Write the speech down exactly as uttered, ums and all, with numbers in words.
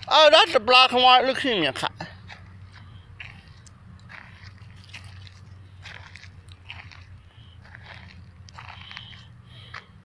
Oh, that's a black and white leukemia cat.